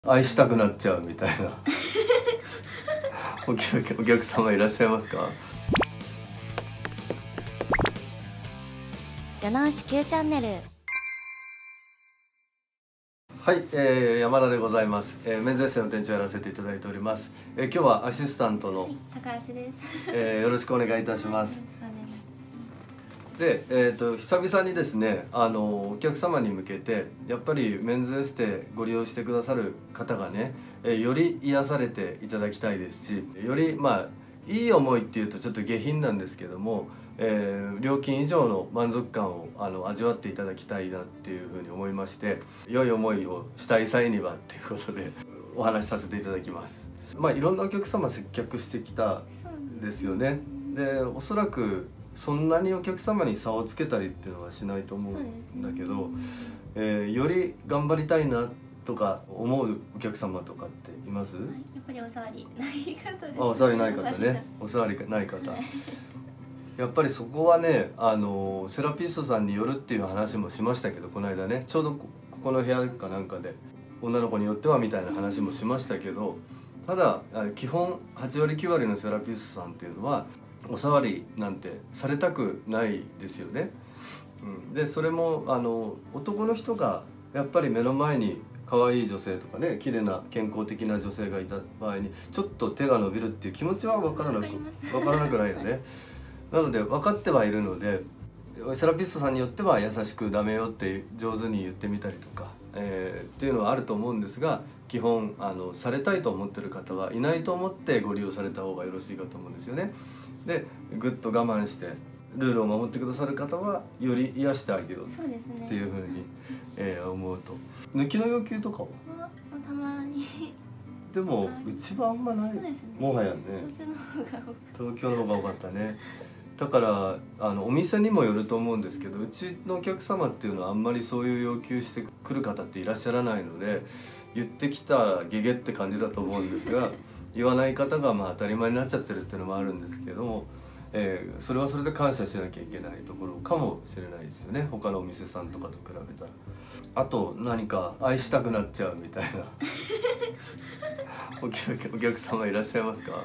愛したくなっちゃうみたいなお客様いらっしゃいますか？ 世直し Q チャンネル。 はい、山田でございます。メンズエステの店長をやらせていただいております。今日はアシスタントの、 高橋です。 よろしくお願いいたします。で、久々にですね、お客様に向けてやっぱりメンズエステご利用してくださる方がね、より癒されていただきたいですし、よりいい思いっていうとちょっと下品なんですけども、料金以上の満足感を味わっていただきたいなっていうふうに思いまして、良い思いをしたい際にはっていうことでお話しさせていただきます。いろんなお客様接客してきたですよね。で、おそらくそんなにお客様に差をつけたりっていうのはしないと思うんだけど、より頑張りたいなとか思うお客様とかっています？ やっぱりお触りない方です。 お触りない方ね。お触りない方。やっぱりそこはね、セラピストさんによるっていう話もしましたけど、この間ね、ちょうどここの部屋かなんかで女の子によってはみたいな話もしましたけど、ただ基本8割9割のセラピストさんっていうのはお触りなんてされたくないですよね。でそれも男の人がやっぱり目の前に可愛い女性とかね、綺麗な健康的な女性がいた場合にちょっと手が伸びるっていう気持ちは分からなくないよね。なので分かってはいるので、セラピストさんによっては優しくダメよって上手に言ってみたりとか、っていうのはあると思うんですが、基本されたいと思ってる方はいないと思ってご利用された方がよろしいかと思うんですよね。でぐっと我慢してルールを守ってくださる方はより癒してあげようっていうふうに、思うと。抜きの要求とかはたまにでもうちはあんまない、もはやね。東京の方が多かったね。だからお店にもよると思うんですけど、うちのお客様っていうのはあんまりそういう要求してくる方っていらっしゃらないので、言ってきたらゲゲって感じだと思うんですが言わない方が当たり前になっちゃってるっていうのもあるんですけども、それはそれで感謝しなきゃいけないところかもしれないですよね、他のお店さんとかと比べたら。あと何か愛したくなっちゃうみたいなお客様いらっしゃいますか？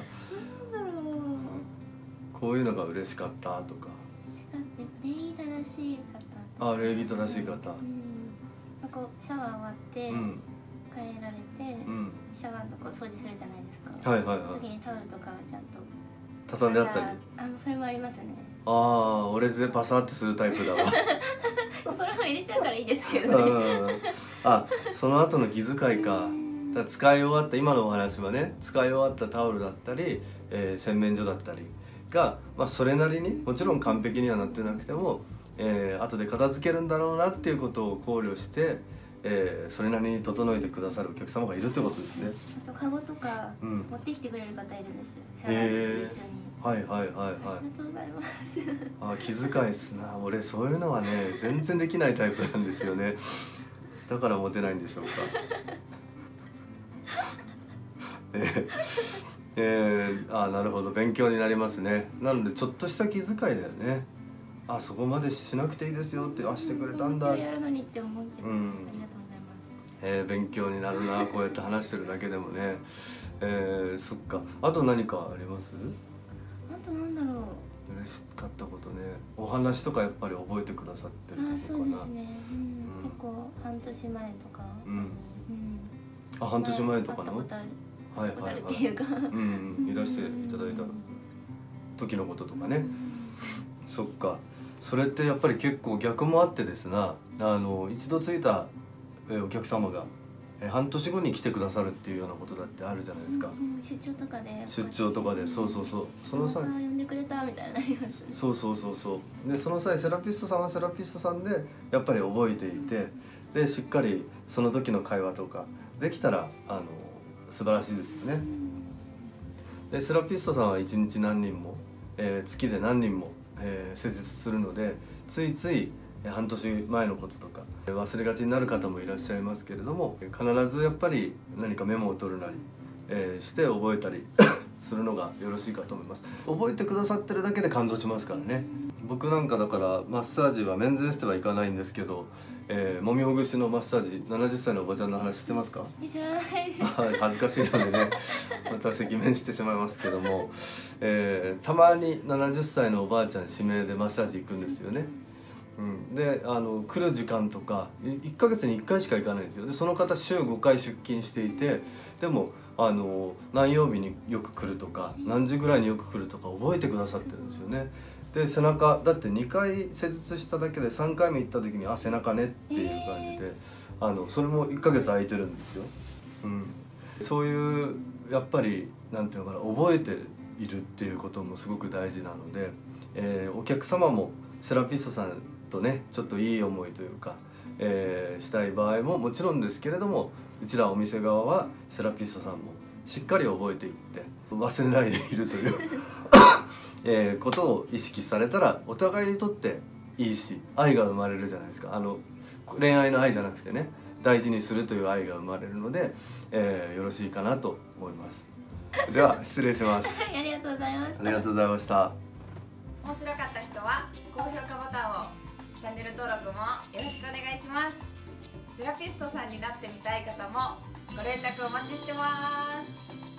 こういうのが嬉しかったとか。 礼儀正しい方。 礼儀正しい方。 シャワー終わって帰られて、シャワーのとこ掃除するじゃないですか。時にタオルとかちゃんと畳んであったり。 それもありますね。 俺でパサってするタイプだわそれも入れちゃうからいいですけどねその後の気遣いか。使い終わった今のお話はね、使い終わったタオルだったり、洗面所だったりが、それなりにもちろん完璧にはなってなくても、後で片付けるんだろうなっていうことを考慮して、それなりに整えてくださるお客様がいるってことですね。 あとカゴとか持ってきてくれる方いるんですよ、シャワーと一緒に。ありがとうございます気遣いっすな。俺そういうのはね全然できないタイプなんですよね。だからモテないんでしょうかなるほど、勉強になりますね。なのでちょっとした気遣いだよね。そこまでしなくていいですよってしてくれたんだ。 やるのにって思うけど、ありがとうございます。 勉強になるな、こうやって話してるだけでもね。そっか。あと何かあります？ あとなんだろう。 嬉しかったことね。お話とかやっぱり覚えてくださってるのかな。 そうですね。結構半年前とか。 半年前とかの。 会ったことある。っていうかいらしていただいた時のこととかね。そっか。それってやっぱり結構逆もあってですな、一度ついたお客様が半年後に来てくださるっていうようなことだってあるじゃないですか。 出張とかでそうその際呼んでくれたみたいなります。 でその際セラピストさんはセラピストさんでやっぱり覚えていて、でしっかりその時の会話とかできたら素晴らしいですよね。でセラピストさんは1日何人も、月で何人も、施術するので、ついつい半年前のこととか忘れがちになる方もいらっしゃいますけれども、必ずやっぱり何かメモを取るなり、して覚えたりするのがよろしいかと思います。覚えてくださってるだけで感動しますからね。僕なんかだからマッサージはメンズエステは行かないんですけど、 もみほぐしのマッサージ、70歳のおばちゃんの話してますか？ 知らない恥ずかしいのでねまた赤面してしまいますけども、たまに70歳のおばあちゃん指名でマッサージ行くんですよね。で来る時間とか1ヶ月に1回しか行かないんですよ。でその方週5回出勤していて、でも何曜日によく来るとか何時ぐらいによく来るとか覚えてくださってるんですよね。で背中だって2回施術しただけで3回目行った時に「あ、背中ね」っていう感じで、それも1ヶ月空いてるんですよ。そういうやっぱりなんていうのかな、覚えているっていうこともすごく大事なので、お客様もセラピストさんとねちょっといい思いというか、したい場合ももちろんですけれども、うちらお店側はセラピストさんもしっかり覚えていって忘れないでいるということを意識されたらお互いにとっていいし、愛が生まれるじゃないですか。恋愛の愛じゃなくてね、大事にするという愛が生まれるので、よろしいかなと思います。では失礼しますありがとうございました。 ありがとうございました。 面白かった人は高評価ボタンを、チャンネル登録もよろしくお願いします。セラピストさんになってみたい方もご連絡お待ちしてます。